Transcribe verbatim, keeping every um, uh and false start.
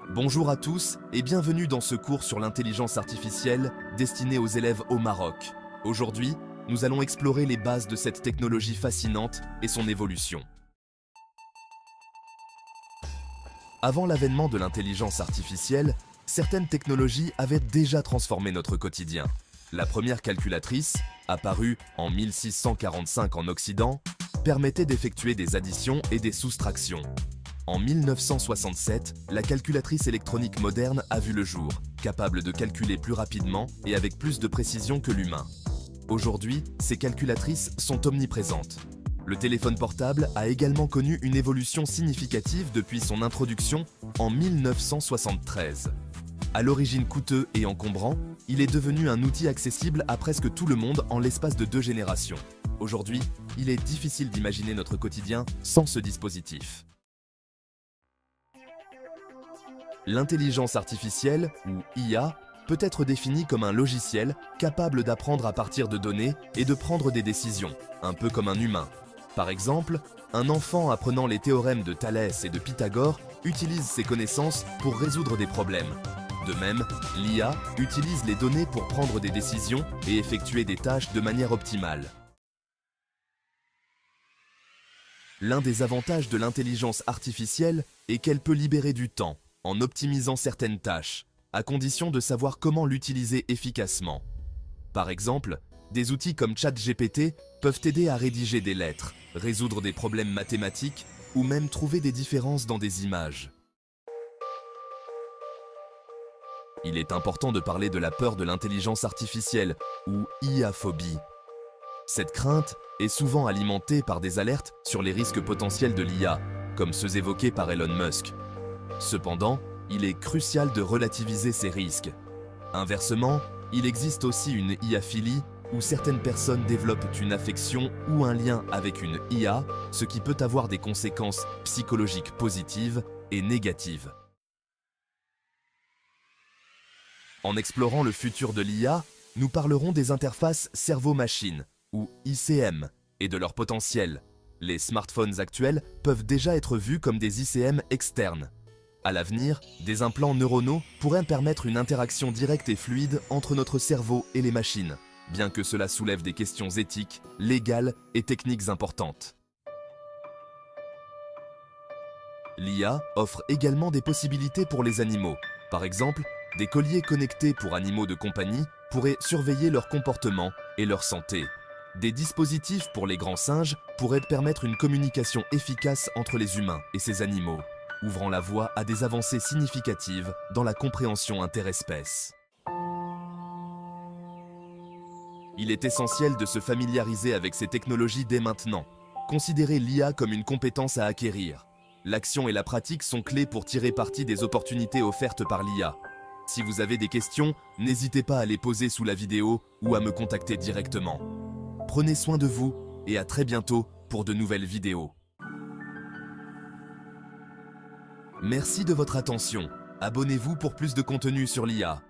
Bonjour à tous et bienvenue dans ce cours sur l'intelligence artificielle destiné aux élèves au Maroc. Aujourd'hui, nous allons explorer les bases de cette technologie fascinante et son évolution. Avant l'avènement de l'intelligence artificielle, certaines technologies avaient déjà transformé notre quotidien. La première calculatrice, apparue en mille six cent quarante-cinq en Occident, permettait d'effectuer des additions et des soustractions. En mille neuf cent soixante-sept, la calculatrice électronique moderne a vu le jour, capable de calculer plus rapidement et avec plus de précision que l'humain. Aujourd'hui, ces calculatrices sont omniprésentes. Le téléphone portable a également connu une évolution significative depuis son introduction en mille neuf cent soixante-treize. À l'origine coûteux et encombrant, il est devenu un outil accessible à presque tout le monde en l'espace de deux générations. Aujourd'hui, il est difficile d'imaginer notre quotidien sans ce dispositif. L'intelligence artificielle, ou I A, peut être définie comme un logiciel capable d'apprendre à partir de données et de prendre des décisions, un peu comme un humain. Par exemple, un enfant apprenant les théorèmes de Thalès et de Pythagore utilise ses connaissances pour résoudre des problèmes. De même, l'I A utilise les données pour prendre des décisions et effectuer des tâches de manière optimale. L'un des avantages de l'intelligence artificielle est qu'elle peut libérer du temps en optimisant certaines tâches, à condition de savoir comment l'utiliser efficacement. Par exemple, des outils comme ChatGPT peuvent aider à rédiger des lettres, résoudre des problèmes mathématiques ou même trouver des différences dans des images. Il est important de parler de la peur de l'intelligence artificielle, ou I A-phobie. Cette crainte est souvent alimentée par des alertes sur les risques potentiels de l'I A, comme ceux évoqués par Elon Musk. Cependant, il est crucial de relativiser ces risques. Inversement, il existe aussi une I A-philie où certaines personnes développent une affection ou un lien avec une I A, ce qui peut avoir des conséquences psychologiques positives et négatives. En explorant le futur de l'I A, nous parlerons des interfaces cerveau-machine, ou I C M, et de leur potentiel. Les smartphones actuels peuvent déjà être vus comme des I C M externes. À l'avenir, des implants neuronaux pourraient permettre une interaction directe et fluide entre notre cerveau et les machines, bien que cela soulève des questions éthiques, légales et techniques importantes. L'I A offre également des possibilités pour les animaux. Par exemple, des colliers connectés pour animaux de compagnie pourraient surveiller leur comportement et leur santé. Des dispositifs pour les grands singes pourraient permettre une communication efficace entre les humains et ces animaux, ouvrant la voie à des avancées significatives dans la compréhension interespèce. Il est essentiel de se familiariser avec ces technologies dès maintenant. Considérez l'I A comme une compétence à acquérir. L'action et la pratique sont clés pour tirer parti des opportunités offertes par l'I A. Si vous avez des questions, n'hésitez pas à les poser sous la vidéo ou à me contacter directement. Prenez soin de vous et à très bientôt pour de nouvelles vidéos. Merci de votre attention. Abonnez-vous pour plus de contenu sur l'I A.